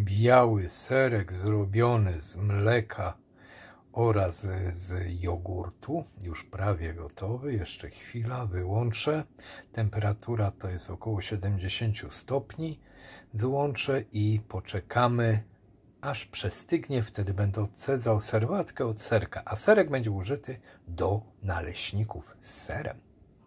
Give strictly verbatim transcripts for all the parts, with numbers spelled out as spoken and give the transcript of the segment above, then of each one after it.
biały serek zrobiony z mleka oraz z jogurtu, już prawie gotowy, jeszcze chwila, wyłączę. Temperatura to jest około siedemdziesiąt stopni. Wyłączę i poczekamy, aż przestygnie, wtedy będę odcedzał serwatkę od serka, a serek będzie użyty do naleśników z serem.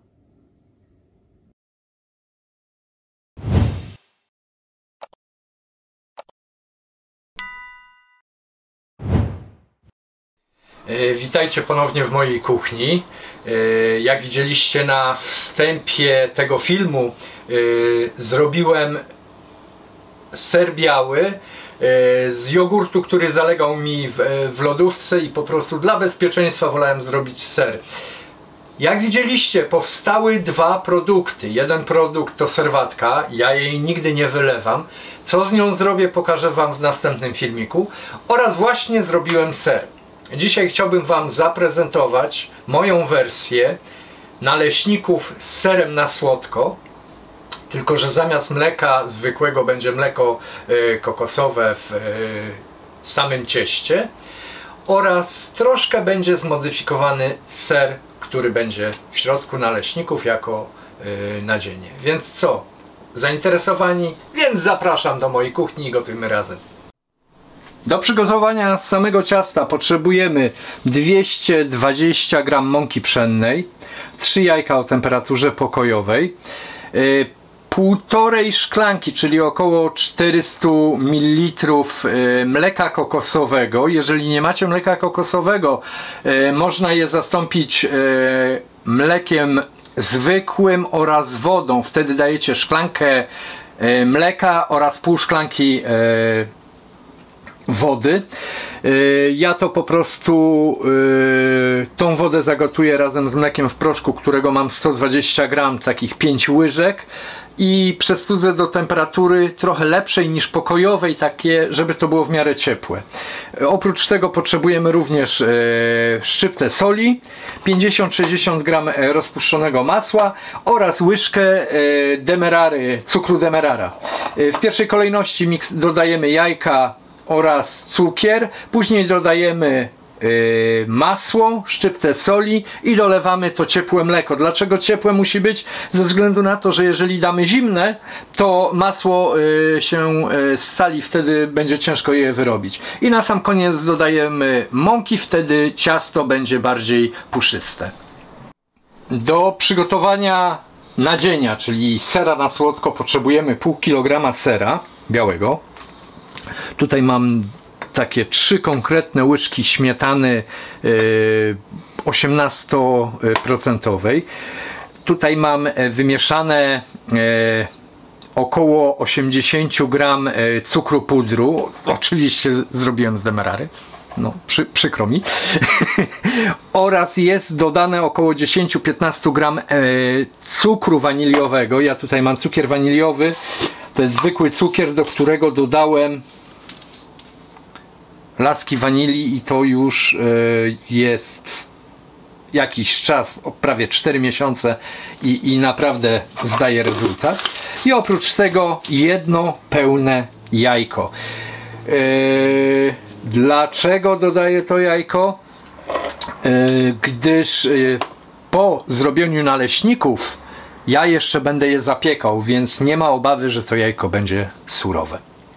Witajcie ponownie w mojej kuchni. Jak widzieliście na wstępie tego filmu, zrobiłem ser biały z jogurtu, który zalegał mi w, w lodówce i po prostu dla bezpieczeństwa wolałem zrobić ser. Jak widzieliście, powstały dwa produkty. Jeden produkt to serwatka, ja jej nigdy nie wylewam. Co z nią zrobię, pokażę wam w następnym filmiku. Oraz właśnie zrobiłem ser. Dzisiaj chciałbym wam zaprezentować moją wersję naleśników z serem na słodko. Tylko że zamiast mleka zwykłego będzie mleko y, kokosowe w y, samym cieście. Oraz troszkę będzie zmodyfikowany ser, który będzie w środku naleśników jako y, nadzienie. Więc co? Zainteresowani? Więc zapraszam do mojej kuchni i gotujmy razem. Do przygotowania samego ciasta potrzebujemy dwieście dwadzieścia gram mąki pszennej, trzy jajka o temperaturze pokojowej, y, półtorej szklanki, czyli około czterysta mililitrów mleka kokosowego. Jeżeli nie macie mleka kokosowego, można je zastąpić mlekiem zwykłym oraz wodą. Wtedy dajecie szklankę mleka oraz pół szklanki wody. Ja to po prostu tą wodę zagotuję razem z mlekiem w proszku, którego mam sto dwadzieścia gram, takich pięć łyżek, i przestudzę do temperatury trochę lepszej niż pokojowej, takie, żeby to było w miarę ciepłe. Oprócz tego potrzebujemy również szczyptę soli, pięćdziesiąt sześćdziesiąt gram rozpuszczonego masła oraz łyżkę demerary, cukru demerara. W pierwszej kolejności miks dodajemy jajka oraz cukier, później dodajemy yy, masło, szczyptę soli i dolewamy to ciepłe mleko. Dlaczego ciepłe musi być? Ze względu na to, że jeżeli damy zimne, to masło yy, się yy, scali, wtedy będzie ciężko je wyrobić. I na sam koniec dodajemy mąki, wtedy ciasto będzie bardziej puszyste. Do przygotowania nadzienia, czyli sera na słodko, potrzebujemy pół kilograma sera białego. Tutaj mam takie trzy konkretne łyżki śmietany osiemnaście procent. Tutaj mam wymieszane około osiemdziesiąt gram cukru pudru. Oczywiście zrobiłem z demerary. No, przy, przykro mi. Oraz jest dodane około dziesięć do piętnastu gram e, cukru waniliowego. Ja tutaj mam cukier waniliowy. To jest zwykły cukier, do którego dodałem laski wanilii i to już e, jest jakiś czas, prawie cztery miesiące i, i naprawdę zdaje rezultat. I oprócz tego jedno pełne jajko. E, Dlaczego dodaję to jajko? Yy, gdyż yy, po zrobieniu naleśników ja jeszcze będę je zapiekał, więc nie ma obawy, że to jajko będzie surowe.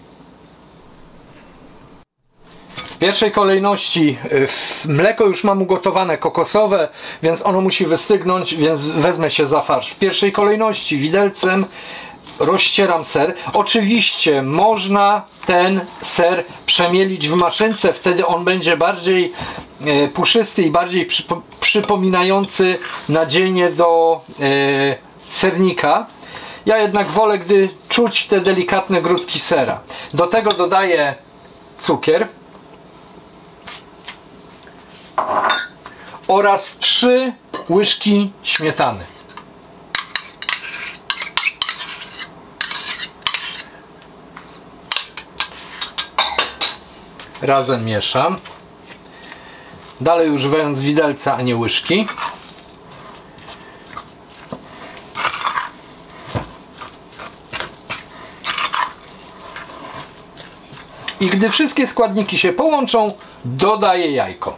W pierwszej kolejności yy, mleko już mam ugotowane, kokosowe, więc ono musi wystygnąć, więc wezmę się za farsz. W pierwszej kolejności widelcem rozcieram ser. Oczywiście można ten ser przemielić w maszynce, wtedy on będzie bardziej e, puszysty i bardziej przypo, przypominający nadzienie do e, sernika. Ja jednak wolę, gdy czuć te delikatne grudki sera. Do tego dodaję cukier oraz trzy łyżki śmietany. Razem mieszam. Dalej używając widelca, a nie łyżki. I gdy wszystkie składniki się połączą, dodaję jajko.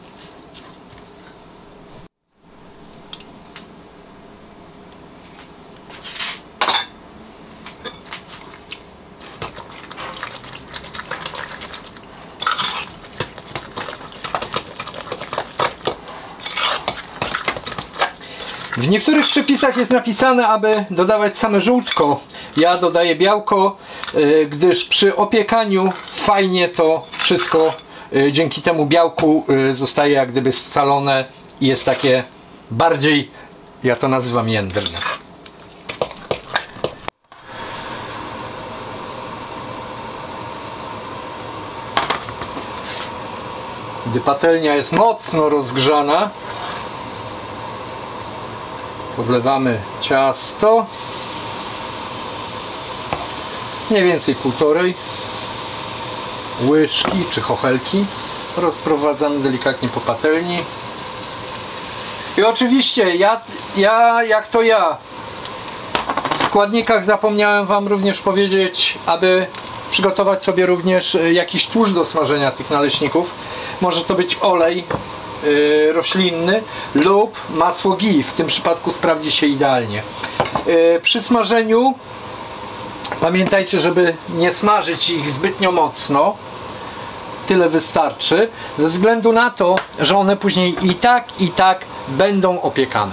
W niektórych przepisach jest napisane, aby dodawać same żółtko. Ja dodaję białko, gdyż przy opiekaniu fajnie to wszystko dzięki temu białku zostaje jak gdyby scalone i jest takie bardziej, ja to nazywam, jędrne. Gdy patelnia jest mocno rozgrzana, podlewamy ciasto, mniej więcej półtorej łyżki czy chochelki, rozprowadzamy delikatnie po patelni. I oczywiście ja, ja jak to ja w składnikach zapomniałem Wam również powiedzieć, aby przygotować sobie również jakiś tłuszcz do smażenia tych naleśników. Może to być olej Yy, roślinny lub masło ghee, w tym przypadku sprawdzi się idealnie. Yy, przy smażeniu pamiętajcie, żeby nie smażyć ich zbytnio mocno, tyle wystarczy, ze względu na to, że one później i tak i tak będą opiekane.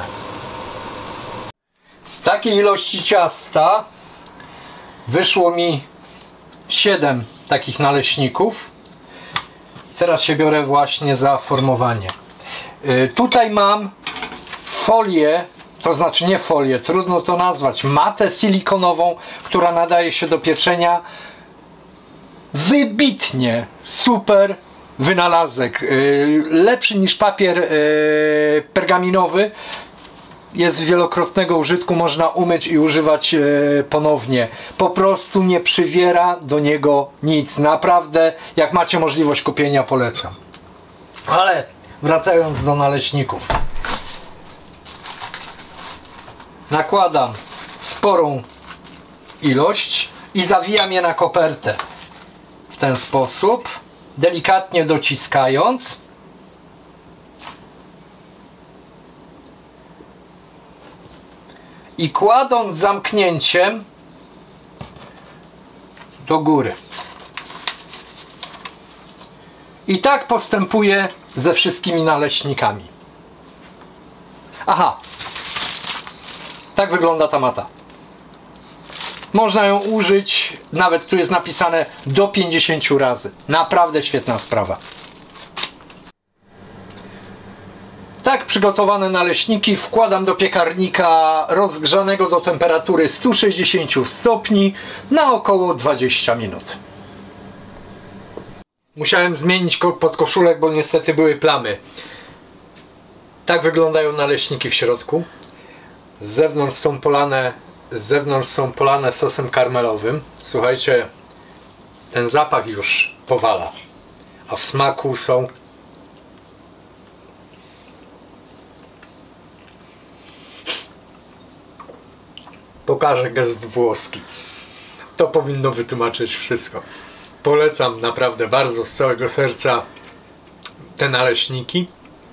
Z takiej ilości ciasta wyszło mi siedem takich naleśników. Teraz się biorę właśnie za formowanie. Yy, tutaj mam folię, to znaczy nie folię, trudno to nazwać, matę silikonową, która nadaje się do pieczenia. Wybitnie super wynalazek. Yy, lepszy niż papier yy, pergaminowy. Jest wielokrotnego użytku, można umyć i używać e, ponownie. Po prostu nie przywiera do niego nic. Naprawdę, jak macie możliwość kupienia, polecam. Ale wracając do naleśników. Nakładam sporą ilość i zawijam je na kopertę. W ten sposób, delikatnie dociskając. I kładąc zamknięciem do góry. I tak postępuję ze wszystkimi naleśnikami. Aha, tak wygląda ta mata. Można ją użyć, nawet tu jest napisane do pięćdziesięciu razy. Naprawdę świetna sprawa. Tak przygotowane naleśniki wkładam do piekarnika rozgrzanego do temperatury stu sześćdziesięciu stopni na około dwadzieścia minut. Musiałem zmienić podkoszulek, bo niestety były plamy. Tak wyglądają naleśniki w środku. Z zewnątrz są polane, z zewnątrz są polane sosem karmelowym. Słuchajcie, ten zapach już powala, a w smaku są Pokażę gest włoski. To powinno wytłumaczyć wszystko. Polecam naprawdę bardzo z całego serca te naleśniki.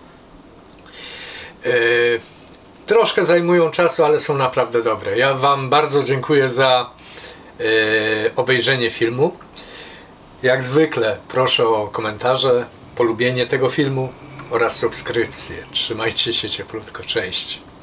Yy, troszkę zajmują czasu, ale są naprawdę dobre. Ja Wam bardzo dziękuję za yy, obejrzenie filmu. Jak zwykle proszę o komentarze, polubienie tego filmu oraz subskrypcję. Trzymajcie się cieplutko. Cześć.